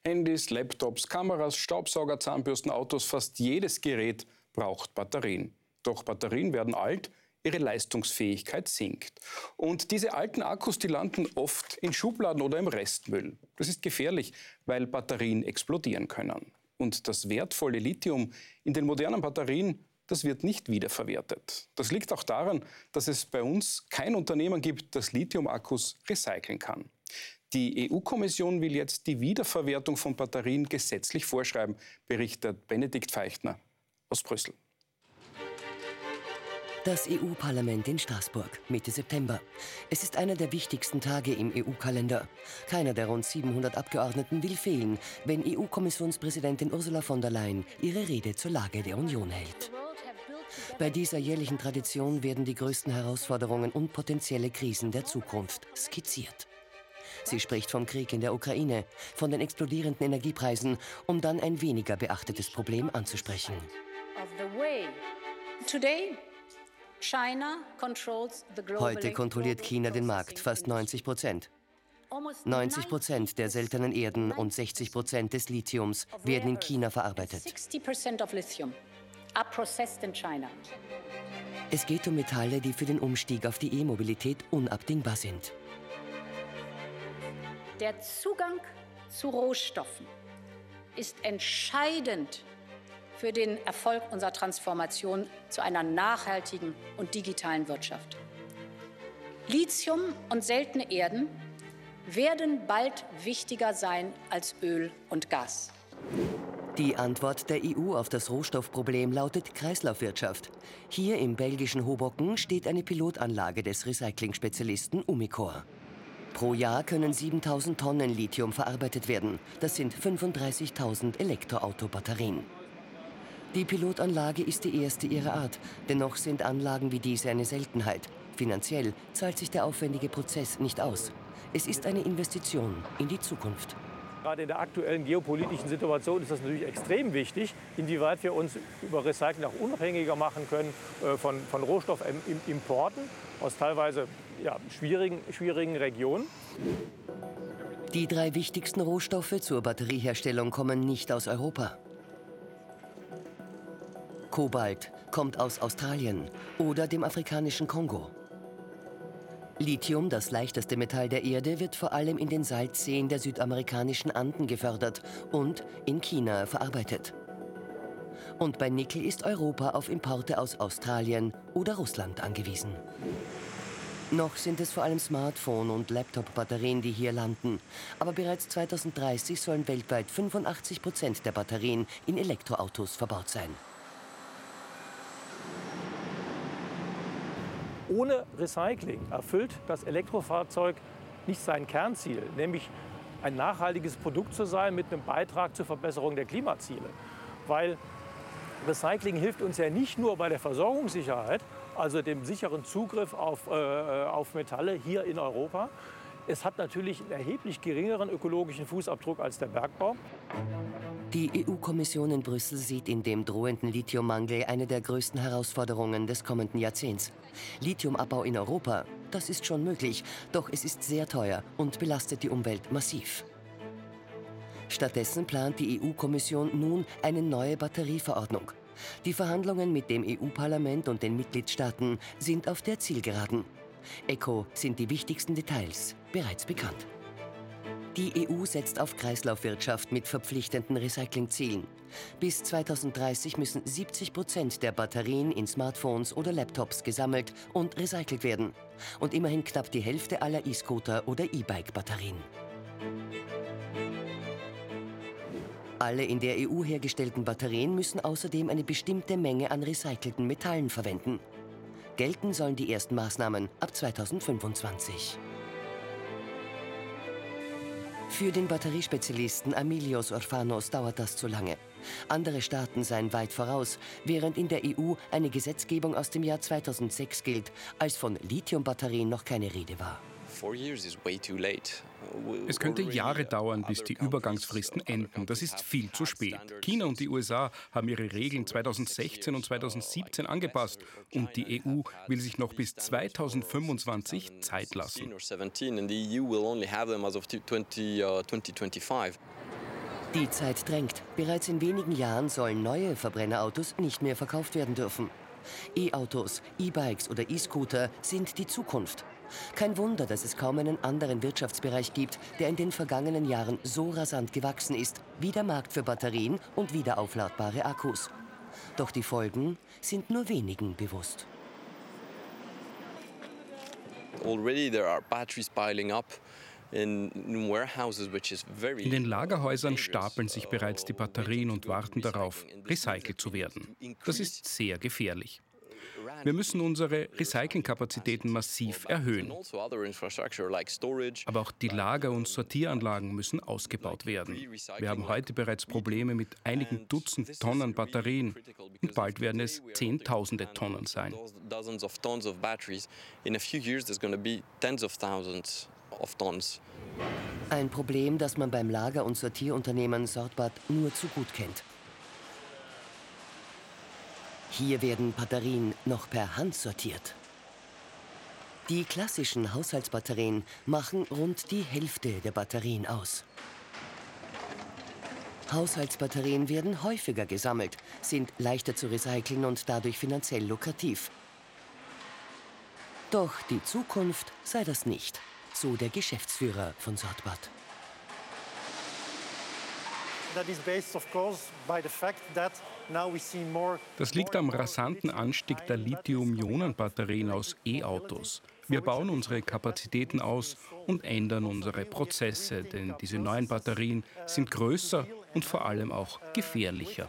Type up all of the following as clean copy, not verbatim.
Handys, Laptops, Kameras, Staubsauger, Zahnbürsten, Autos, fast jedes Gerät braucht Batterien. Doch Batterien werden alt, ihre Leistungsfähigkeit sinkt. Und diese alten Akkus, die landen oft in Schubladen oder im Restmüll. Das ist gefährlich, weil Batterien explodieren können. Und das wertvolle Lithium in den modernen Batterien, das wird nicht wiederverwertet. Das liegt auch daran, dass es bei uns kein Unternehmen gibt, das Lithium-Akkus recyceln kann. Die EU-Kommission will jetzt die Wiederverwertung von Batterien gesetzlich vorschreiben, berichtet Benedikt Feichtner aus Brüssel. Das EU-Parlament in Straßburg, Mitte September. Es ist einer der wichtigsten Tage im EU-Kalender. Keiner der rund 700 Abgeordneten will fehlen, wenn EU-Kommissionspräsidentin Ursula von der Leyen ihre Rede zur Lage der Union hält. Bei dieser jährlichen Tradition werden die größten Herausforderungen und potenzielle Krisen der Zukunft skizziert. Sie spricht vom Krieg in der Ukraine, von den explodierenden Energiepreisen, um dann ein weniger beachtetes Problem anzusprechen. Heute kontrolliert China den Markt, fast 90%. 90% der seltenen Erden und 60% des Lithiums werden in China verarbeitet. Es geht um Metalle, die für den Umstieg auf die E-Mobilität unabdingbar sind. Der Zugang zu Rohstoffen ist entscheidend für den Erfolg unserer Transformation zu einer nachhaltigen und digitalen Wirtschaft. Lithium und seltene Erden werden bald wichtiger sein als Öl und Gas. Die Antwort der EU auf das Rohstoffproblem lautet Kreislaufwirtschaft. Hier im belgischen Hoboken steht eine Pilotanlage des Recycling-Spezialisten Umicore. Pro Jahr können 7.000 Tonnen Lithium verarbeitet werden. Das sind 35.000 Elektroautobatterien. Die Pilotanlage ist die erste ihrer Art. Dennoch sind Anlagen wie diese eine Seltenheit. Finanziell zahlt sich der aufwendige Prozess nicht aus. Es ist eine Investition in die Zukunft. Gerade in der aktuellen geopolitischen Situation ist das natürlich extrem wichtig, inwieweit wir uns über Recycling auch unabhängiger machen können von Rohstoffimporten aus teilweise schwierigen Regionen. Die 3 wichtigsten Rohstoffe zur Batterieherstellung kommen nicht aus Europa. Kobalt kommt aus Australien oder dem afrikanischen Kongo. Lithium, das leichteste Metall der Erde, wird vor allem in den Salzseen der südamerikanischen Anden gefördert und in China verarbeitet. Und bei Nickel ist Europa auf Importe aus Australien oder Russland angewiesen. Noch sind es vor allem Smartphone- und Laptop-Batterien, die hier landen. Aber bereits 2030 sollen weltweit 85% der Batterien in Elektroautos verbaut sein. Ohne Recycling erfüllt das Elektrofahrzeug nicht sein Kernziel, nämlich ein nachhaltiges Produkt zu sein mit einem Beitrag zur Verbesserung der Klimaziele. Weil Recycling hilft uns ja nicht nur bei der Versorgungssicherheit, also dem sicheren Zugriff auf Metalle hier in Europa. Es hat natürlich einen erheblich geringeren ökologischen Fußabdruck als der Bergbau. Die EU-Kommission in Brüssel sieht in dem drohenden Lithiummangel eine der größten Herausforderungen des kommenden Jahrzehnts. Lithiumabbau in Europa, das ist schon möglich, doch es ist sehr teuer und belastet die Umwelt massiv. Stattdessen plant die EU-Kommission nun eine neue Batterieverordnung. Die Verhandlungen mit dem EU-Parlament und den Mitgliedstaaten sind auf der Zielgeraden. ECO sind die wichtigsten Details bereits bekannt. Die EU setzt auf Kreislaufwirtschaft mit verpflichtenden Recyclingzielen. Bis 2030 müssen 70% der Batterien in Smartphones oder Laptops gesammelt und recycelt werden. Und immerhin knapp die Hälfte aller E-Scooter oder E-Bike-Batterien. Alle in der EU hergestellten Batterien müssen außerdem eine bestimmte Menge an recycelten Metallen verwenden. Gelten sollen die ersten Maßnahmen ab 2025. Für den Batteriespezialisten Amilios Orfanos dauert das zu lange. Andere Staaten seien weit voraus, während in der EU eine Gesetzgebung aus dem Jahr 2006 gilt, als von Lithiumbatterien noch keine Rede war. Es könnte Jahre dauern, bis die Übergangsfristen enden. Das ist viel zu spät. China und die USA haben ihre Regeln 2016 und 2017 angepasst und die EU will sich noch bis 2025 Zeit lassen. Die Zeit drängt. Bereits in wenigen Jahren sollen neue Verbrennerautos nicht mehr verkauft werden dürfen. E-Autos, E-Bikes oder E-Scooter sind die Zukunft. Kein Wunder, dass es kaum einen anderen Wirtschaftsbereich gibt, der in den vergangenen Jahren so rasant gewachsen ist wie der Markt für Batterien und wiederaufladbare Akkus. Doch die Folgen sind nur wenigen bewusst. Already there are batteries piling up. In den Lagerhäusern stapeln sich bereits die Batterien und warten darauf, recycelt zu werden. Das ist sehr gefährlich. Wir müssen unsere Recyclingkapazitäten massiv erhöhen. Aber auch die Lager- und Sortieranlagen müssen ausgebaut werden. Wir haben heute bereits Probleme mit einigen Dutzend Tonnen Batterien und bald werden es Zehntausende Tonnen sein. Ein Problem, das man beim Lager- und Sortierunternehmen Sortbad nur zu gut kennt. Hier werden Batterien noch per Hand sortiert. Die klassischen Haushaltsbatterien machen rund die Hälfte der Batterien aus. Haushaltsbatterien werden häufiger gesammelt, sind leichter zu recyceln und dadurch finanziell lukrativ. Doch die Zukunft sei das nicht, so der Geschäftsführer von Sortbad. Das liegt am rasanten Anstieg der Lithium-Ionen-Batterien aus E-Autos. Wir bauen unsere Kapazitäten aus und ändern unsere Prozesse, denn diese neuen Batterien sind größer und vor allem auch gefährlicher.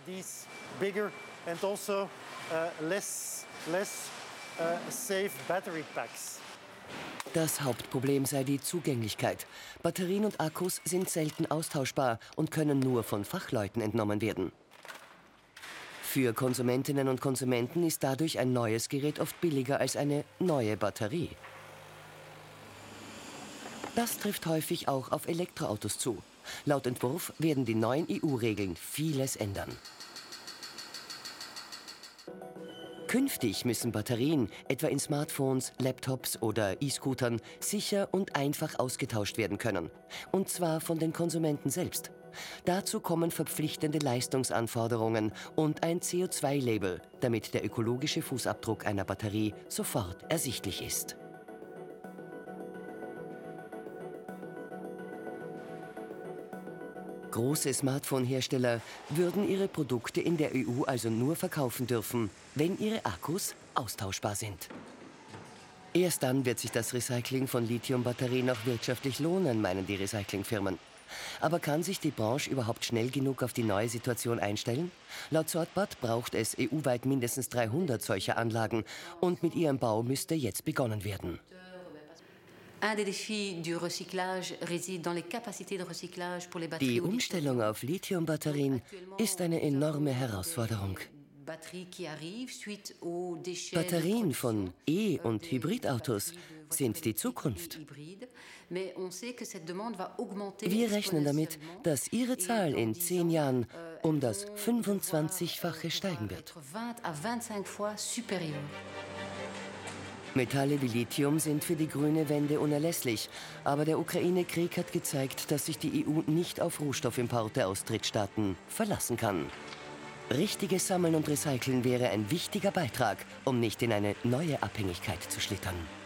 Das Hauptproblem sei die Zugänglichkeit. Batterien und Akkus sind selten austauschbar und können nur von Fachleuten entnommen werden. Für Konsumentinnen und Konsumenten ist dadurch ein neues Gerät oft billiger als eine neue Batterie. Das trifft häufig auch auf Elektroautos zu. Laut Entwurf werden die neuen EU-Regeln vieles ändern. Künftig müssen Batterien, etwa in Smartphones, Laptops oder E-Scootern, sicher und einfach ausgetauscht werden können. Und zwar von den Konsumenten selbst. Dazu kommen verpflichtende Leistungsanforderungen und ein CO2-Label, damit der ökologische Fußabdruck einer Batterie sofort ersichtlich ist. Große Smartphone-Hersteller würden ihre Produkte in der EU also nur verkaufen dürfen, wenn ihre Akkus austauschbar sind. Erst dann wird sich das Recycling von Lithium-Batterien auch wirtschaftlich lohnen, meinen die Recyclingfirmen. Aber kann sich die Branche überhaupt schnell genug auf die neue Situation einstellen? Laut Sortbad braucht es EU-weit mindestens 300 solcher Anlagen und mit ihrem Bau müsste jetzt begonnen werden. Die Umstellung auf Lithium-Batterien ist eine enorme Herausforderung. Batterien von E- und Hybridautos sind die Zukunft. Wir rechnen damit, dass ihre Zahl in 10 Jahren um das 25-fache steigen wird. Metalle wie Lithium sind für die grüne Wende unerlässlich. Aber der Ukraine-Krieg hat gezeigt, dass sich die EU nicht auf Rohstoffimporte aus Drittstaaten verlassen kann. Richtiges Sammeln und Recyceln wäre ein wichtiger Beitrag, um nicht in eine neue Abhängigkeit zu schlittern.